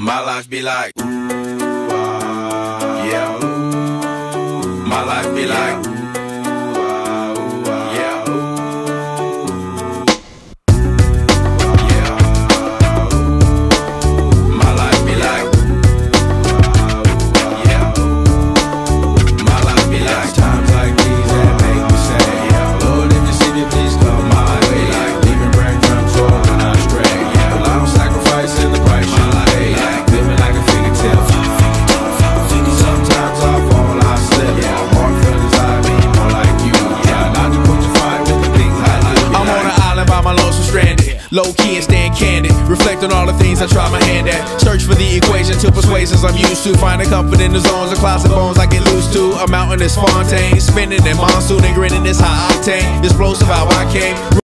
My life be like, ooh, yeah. My life be like, ooh, yeah. Yeah. My life be like, yeah. My life be like times like these that make me say, yeah. Lord, if you see me, please come my way. Like leaving breadcrumbs all when I stray. Yeah, well, I don't sacrifice in the price you pay. Like living like a fairy tale. Sometimes I fall, I slip. Yeah, more feelings I be more like you. Yeah, not to put you fight with the things I do. I'm on an island by my lonesome stranded, low key and staying candid. Reflect on all the things I try my hand at. Search for the equation to persuasions I'm used to. Finding comfort in the zones of clouds and bones I get loose to. A mountain is Fontaine, spinning in monsoon and grinning is high octane. Explosive how I came.